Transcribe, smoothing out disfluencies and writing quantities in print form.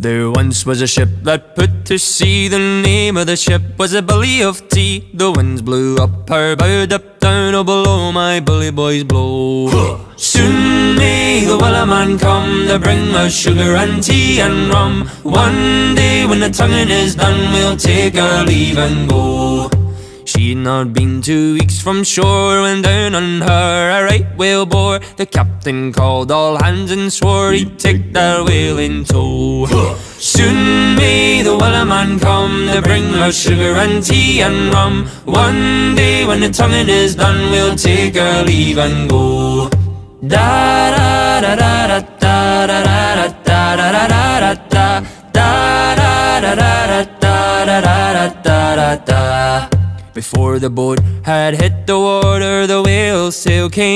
There once was a ship that put to sea. The name of the ship was a Billy of Tea. The winds blew up her bow, up down, oh below my bully boys blow. Soon may the Wellerman come to bring us sugar and tea and rum. One day when the tonguing is done, we'll take our leave and go. She'd not been 2 weeks from shore when down on her a right whale bore. The captain called all hands and swore he'd take that whale in tow. Soon may the Wellerman come to bring us sugar and tea and rum. One day when the tonguing is done, we'll take our leave and go. Da da da da da da da da da da da da da da da da da da da da. Before the boat had hit the water, the whale's sail came